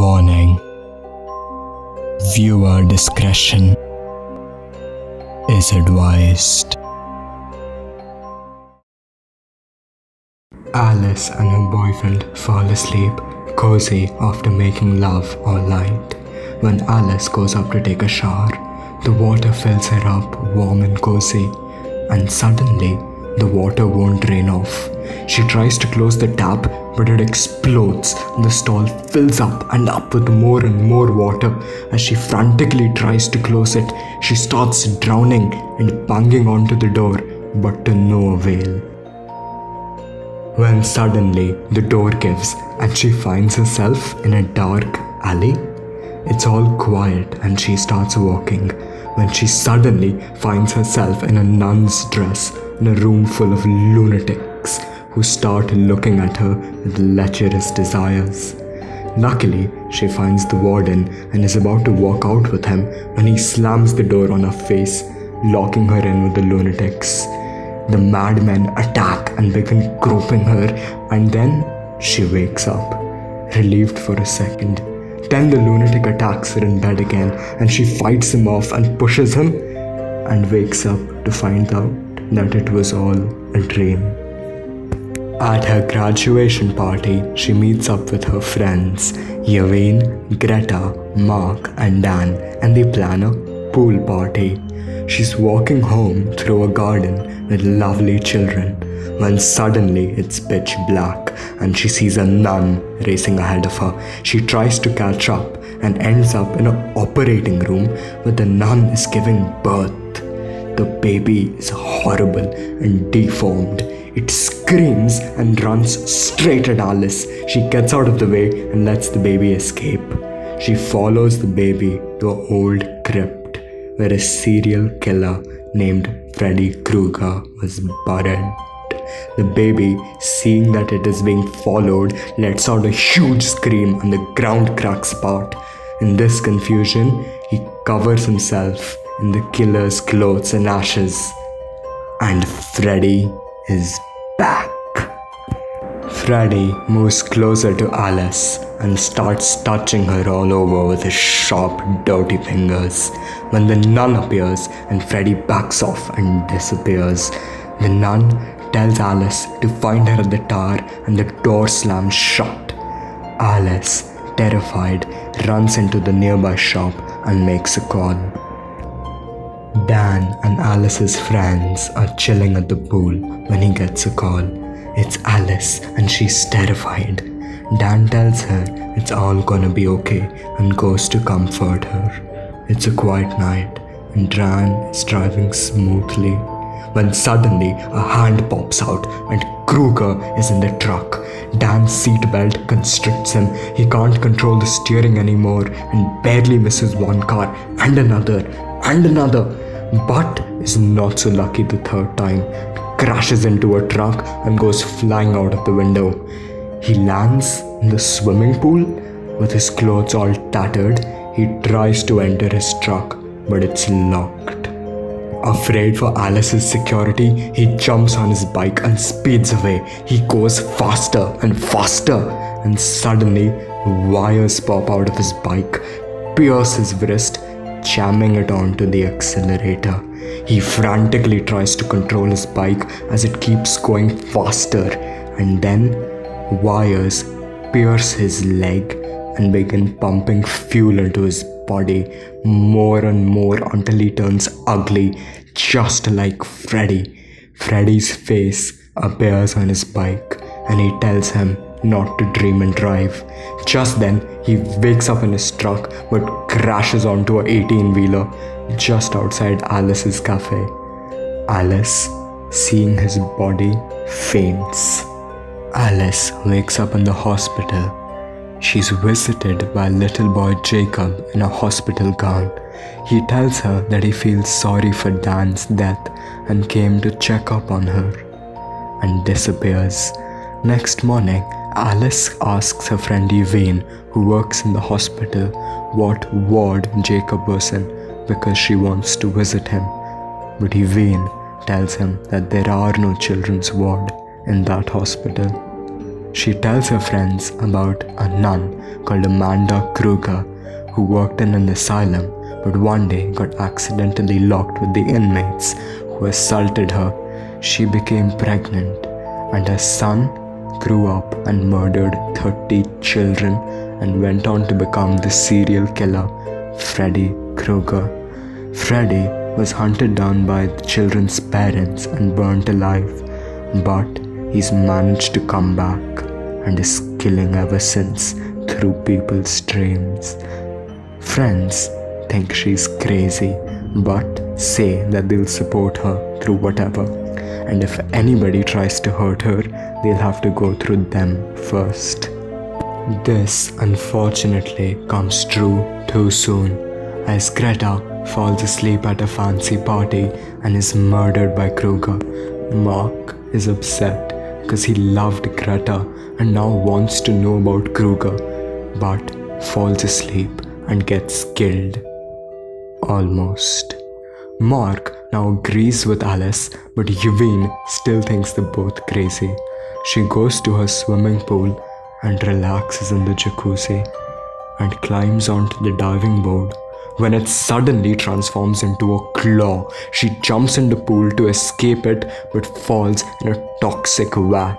Warning. Viewer discretion is advised. Alice and her boyfriend fall asleep, cozy after making love all night. When Alice goes up to take a shower, the water fills her up warm and cozy, and suddenly the water won't drain off. She tries to close the tap, but it explodes and the stall fills up and up with more and more water. As she frantically tries to close it, she starts drowning and banging onto the door, but to no avail. When suddenly the door gives and she finds herself in a dark alley. It's all quiet and she starts walking when she suddenly finds herself in a nun's dress in a room full of lunatics who start looking at her with lecherous desires. Luckily, she finds the warden and is about to walk out with him when he slams the door on her face, locking her in with the lunatics. The madmen attack and begin groping her, and then she wakes up, relieved for a second. Then the lunatic attacks her in bed again and she fights him off and pushes him and wakes up to find out that it was all a dream. At her graduation party, she meets up with her friends Yevine, Greta, Mark and Dan, and they plan a pool party. She's walking home through a garden with lovely children when suddenly it's pitch black and she sees a nun racing ahead of her. She tries to catch up and ends up in an operating room where the nun is giving birth. The baby is horrible and deformed. It screams and runs straight at Alice. She gets out of the way and lets the baby escape. She follows the baby to an old crypt where a serial killer named Freddy Krueger was buried. The baby, seeing that it is being followed, lets out a huge scream and the ground cracks apart. In this confusion, he covers himself in the killer's clothes and ashes. And Freddy is back. Freddy moves closer to Alice and starts touching her all over with his sharp, dirty fingers. When the nun appears and Freddy backs off and disappears, the nun tells Alice to find her at the tower and the door slams shut. Alice, terrified, runs into the nearby shop and makes a call. Dan and Alice's friends are chilling at the pool when he gets a call. It's Alice and she's terrified. Dan tells her it's all gonna be okay and goes to comfort her. It's a quiet night and Dan is driving smoothly when suddenly a hand pops out and Krueger is in the truck. Dan's seatbelt constricts him. He can't control the steering anymore and barely misses one car and another and another, but is not so lucky the third time. Crashes into a truck and goes flying out of the window. He lands in the swimming pool with his clothes all tattered. He tries to enter his truck, but it's locked. Afraid for Alice's security, he jumps on his bike and speeds away. He goes faster and faster, and suddenly wires pop out of his bike, pierce his wrist, jamming it onto the accelerator. He frantically tries to control his bike as it keeps going faster, and then wires pierce his leg and begin pumping fuel into his body more and more until he turns ugly, just like Freddy. Freddy's face appears on his bike and he tells him not to dream and drive. Just then, he wakes up in his truck but crashes onto a 18-wheeler just outside Alice's cafe. Alice, seeing his body, faints. Alice wakes up in the hospital. She's visited by little boy Jacob in a hospital gown. He tells her that he feels sorry for Dan's death and came to check up on her, and disappears. Next morning, Alice asks her friend Yevine, who works in the hospital, what ward Jacob was in because she wants to visit him. But Yevine tells him that there are no children's ward in that hospital. She tells her friends about a nun called Amanda Kruger who worked in an asylum but one day got accidentally locked with the inmates who assaulted her. She became pregnant and her son grew up and murdered 30 children and went on to become the serial killer Freddy Krueger. Freddy was hunted down by the children's parents and burnt alive, but he's managed to come back and is killing ever since through people's dreams. Friends think she's crazy, but say that they'll support her through whatever. And if anybody tries to hurt her, they'll have to go through them first. This unfortunately comes true too soon, as Greta falls asleep at a fancy party and is murdered by Kruger. Mark is upset because he loved Greta and now wants to know about Kruger, but falls asleep and gets killed. Almost. Mark now agrees with Alice, but Yvonne still thinks they're both crazy. She goes to her swimming pool and relaxes in the jacuzzi and climbs onto the diving board when it suddenly transforms into a claw. She jumps in the pool to escape it but falls in a toxic vat.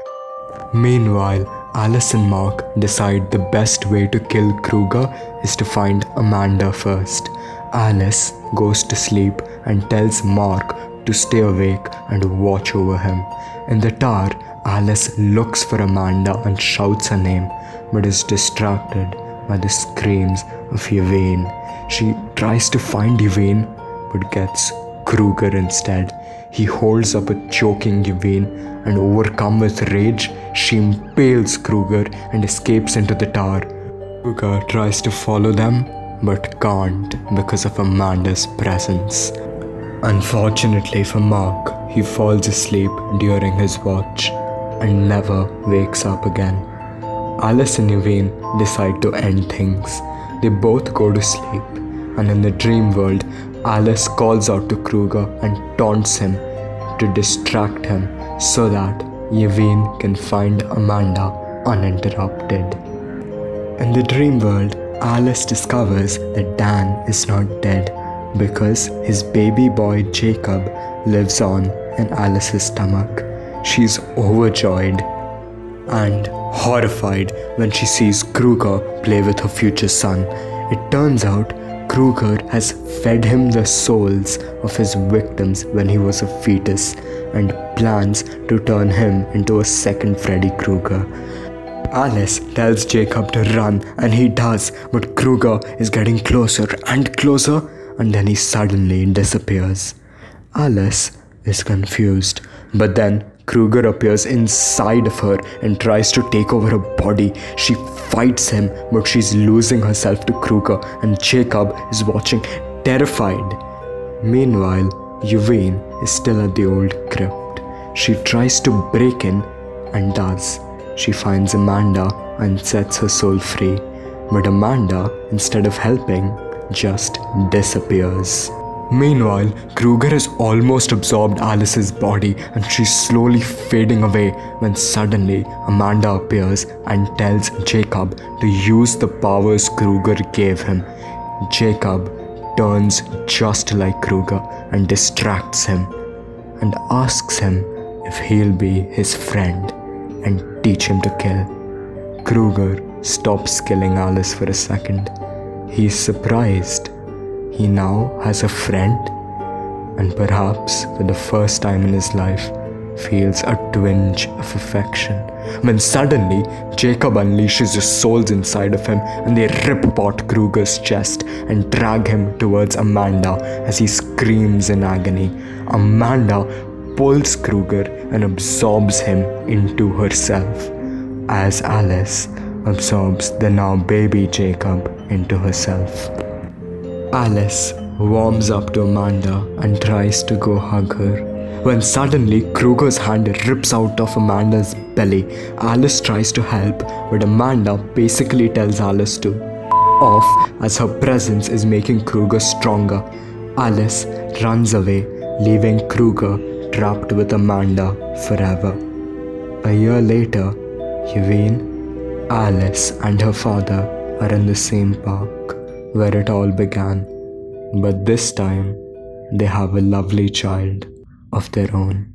Meanwhile, Alice and Mark decide the best way to kill Kruger is to find Amanda first. Alice goes to sleep and tells Mark to stay awake and watch over him. In the tower, Alice looks for Amanda and shouts her name, but is distracted by the screams of Yvonne. She tries to find Yvonne, but gets Kruger instead. He holds up a choking Yvonne, and overcome with rage, she impales Kruger and escapes into the tower. Kruger tries to follow them, but can't because of Amanda's presence. Unfortunately for Mark, he falls asleep during his watch and never wakes up again. Alice and Yvonne decide to end things. They both go to sleep, and in the dream world, Alice calls out to Kruger and taunts him to distract him so that Yvonne can find Amanda uninterrupted. In the dream world, Alice discovers that Dan is not dead because his baby boy Jacob lives on in Alice's stomach. She's overjoyed and horrified when she sees Kruger play with her future son. It turns out Kruger has fed him the souls of his victims when he was a fetus and plans to turn him into a second Freddy Krueger. Alice tells Jacob to run and he does, but Kruger is getting closer and closer and then he suddenly disappears. Alice is confused, but then Kruger appears inside of her and tries to take over her body. She fights him, but she's losing herself to Kruger and Jacob is watching terrified. Meanwhile, Yvonne is still at the old crypt. She tries to break in and does. She finds Amanda and sets her soul free, but Amanda, instead of helping, just disappears. Meanwhile, Kruger has almost absorbed Alice's body and she's slowly fading away when suddenly Amanda appears and tells Jacob to use the powers Kruger gave him. Jacob turns just like Kruger and distracts him and asks him if he'll be his friend and teach him to kill. Kruger stops killing Alice for a second. He's surprised. He now has a friend and perhaps for the first time in his life feels a twinge of affection when suddenly Jacob unleashes his souls inside of him and they rip apart Kruger's chest and drag him towards Amanda as he screams in agony. Amanda pulls Kruger and absorbs him into herself as Alice absorbs the now baby Jacob into herself. Alice warms up to Amanda and tries to go hug her when suddenly Kruger's hand rips out of Amanda's belly. Alice tries to help, but Amanda basically tells Alice to off as her presence is making Kruger stronger. Alice runs away, leaving Kruger trapped with Amanda forever. A year later, Yvain, Alice and her father are in the same park where it all began, but this time they have a lovely child of their own.